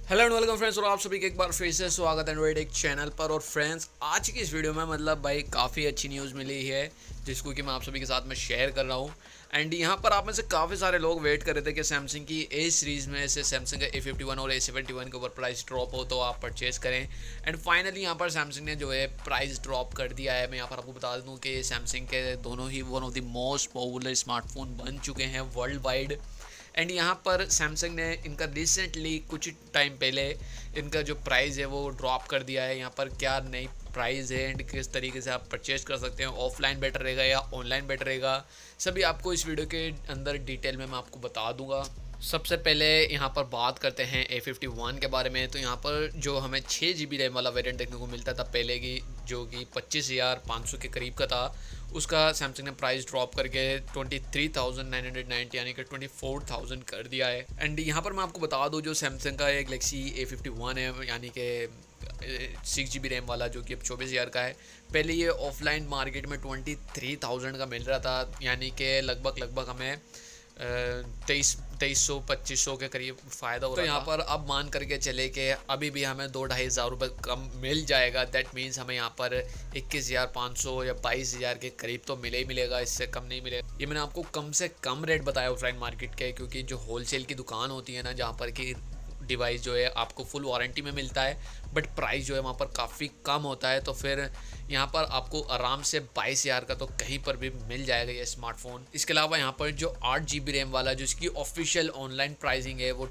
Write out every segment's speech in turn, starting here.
Hello and welcome friends, और आप सभी के एक बार फिर से स्वागत है एंड्रॉइड एक चैनल पर। और फ्रेंड्स, आज की इस वीडियो में मतलब भाई काफ़ी अच्छी न्यूज़ मिली है जिसको कि मैं आप सभी के साथ में शेयर कर रहा हूँ। एंड यहाँ पर आप में से काफ़ी सारे लोग वेट कर रहे थे कि सैमसंग की ए सीरीज़ में से सैमसंग का A51 और A71 के ऊपर प्राइस ड्रॉप हो तो आप परचेस करें। एंड फाइनली यहाँ पर सैमसंग ने जो है प्राइस ड्रॉप कर दिया है। मैं यहाँ पर आपको बता दूँ कि सैमसंग के दोनों ही one of the most popular smartphone बन चुके हैं वर्ल्ड वाइड। एंड यहाँ पर सैमसंग ने इनका रिसेंटली कुछ टाइम पहले इनका जो प्राइस है वो ड्रॉप कर दिया है। यहाँ पर क्या नई प्राइस है एंड किस तरीके से आप परचेज कर सकते हैं, ऑफलाइन बेटर रहेगा या ऑनलाइन बेटर रहेगा, सभी आपको इस वीडियो के अंदर डिटेल में मैं आपको बता दूंगा। सबसे पहले यहाँ पर बात करते हैं A51 के बारे में। तो यहाँ पर जो हमें 6 GB रैम वाला वेरिएंट देखने को मिलता था पहले की, जो कि 25,500 के करीब का था, उसका सैमसंग ने प्राइस ड्रॉप करके 23,990 यानी कि 24,000 कर दिया है। एंड यहाँ पर मैं आपको बता दूँ, जो सैमसंग का एक गैलेक्सी A51 है यानी कि 6 GB रैम वाला, जो कि अब 24,000 का है, पहले ये ऑफलाइन मार्केट में 23,000 का मिल रहा था, यानी कि लगभग हमें 2300-2500 के करीब फ़ायदा हो रहा है। तो यहाँ पर अब मान करके चले कि अभी भी हमें 2-2.5 हज़ार रुपये कम मिल जाएगा। दैट मीन्स हमें यहाँ पर 21,500 या 22,000 के करीब तो मिले ही मिलेगा, इससे कम नहीं मिलेगा। ये मैंने आपको कम से कम रेट बताया ऑफलाइन मार्केट के, क्योंकि जो होलसेल की दुकान होती है ना, जहाँ पर कि डिवाइस जो है आपको फुल वारंटी में मिलता है बट प्राइस जो है वहाँ पर काफ़ी कम होता है, तो फिर यहाँ पर आपको आराम से 22,000 का तो कहीं पर भी मिल जाएगा ये स्मार्टफोन। इसके अलावा यहाँ पर जो 8 GB रैम वाला, जो इसकी ऑफिशियल ऑनलाइन प्राइसिंग है वो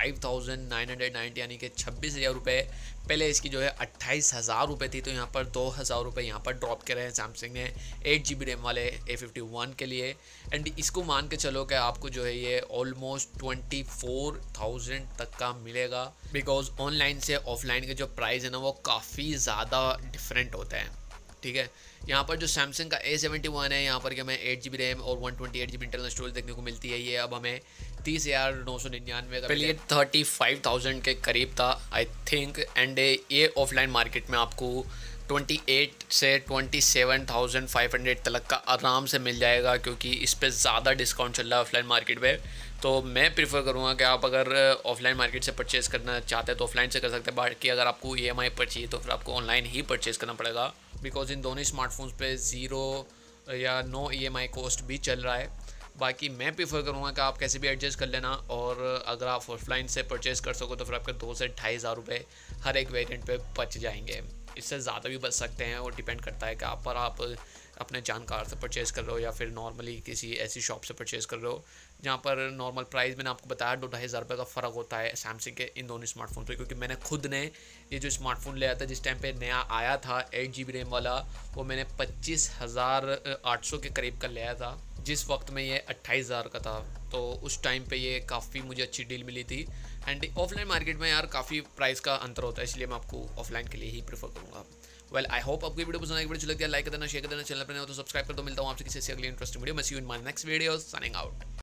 25,990 यानी कि 26,000 रुपये। पहले इसकी जो है 28,000 रुपये थी, तो यहाँ पर 2,000 रुपये यहाँ पर ड्रॉप करे हैं सैमसंग ने 8 GB रैम वाले A51 के लिए। एंड इसको मान के चलो कि आपको जो है ये ऑलमोस्ट 24,000 तक का मिलेगा, बिकॉज ऑनलाइन से ऑफलाइन के जो प्राइस है ना वो काफ़ी ज़्यादा डिफरेंट होता है। ठीक है, यहाँ पर जो सैमसंग का A71 है, यहाँ पर कि हमें 8 GB रैम और 128 GB इंटरनल स्टोरेज देखने को मिलती है, ये अब हमें 30,999 का, पहले 35,000 के करीब था आई थिंक। एंड ये ऑफलाइन मार्केट में आपको 28 से 27,500 तक का आराम से मिल जाएगा, क्योंकि इस पर ज़्यादा डिस्काउंट चल रहा है ऑफलाइन मार्केट में। तो मैं प्रीफर करूँगा कि आप अगर ऑफलाइन मार्केट से परचेज़ करना चाहते हैं तो ऑफलाइन से कर सकते हैं, बाकी अगर आपको EMI पर चाहिए तो फिर आपको ऑनलाइन ही परचेज़ करना पड़ेगा, बिकॉज इन दोनों स्मार्टफोन्स पे 0 या नो EMI कॉस्ट भी चल रहा है। बाकी मैं प्रीफर करूँगा कि आप कैसे भी एडजस्ट कर लेना, और अगर आप ऑफलाइन से परचेज़ कर सको तो फिर आपके 2 से 2.5 हज़ार रुपये हर एक वेरिएंट पे बच जाएंगे। इससे ज़्यादा भी बच सकते हैं, और डिपेंड करता है कि आप पर आप अपने जानकार से परचेज़ कर रहे हो या फिर नॉर्मली किसी ऐसी शॉप से परचेज़ कर रहे हो जहाँ पर नॉर्मल प्राइस मैंने आपको बताया 2-2.5 हज़ार रुपये का फ़र्क होता है सैमसंग के इन दोनों स्मार्टफोन पे। क्योंकि मैंने खुद ने ये जो स्मार्टफोन ले आया था, जिस टाइम पे नया आया था 8 GB रैम वाला, वो मैंने 25,800 के करीब का लिया था, जिस वक्त में ये 28,000 का था। तो उस टाइम पे ये काफ़ी मुझे अच्छी डील मिली थी। एंड ऑफलाइन मार्केट में यार काफ़ी प्राइस का अंतर होता है, इसलिए मैं आपको ऑफलाइन के लिए ही प्रेफर करूँगा। वेल, आई होप आपको वीडियो पसंद आएगी। वीडियो अच्छी लगती है लाइक कर देना, शेयर कर देना, चैनल पर नहीं हो तो सब्सक्राइब कर दो। मिलता हूँ आपसे किसी ऐसी अगली इंटरेस्टिंग वीडियो में। See you in my next video, signing out.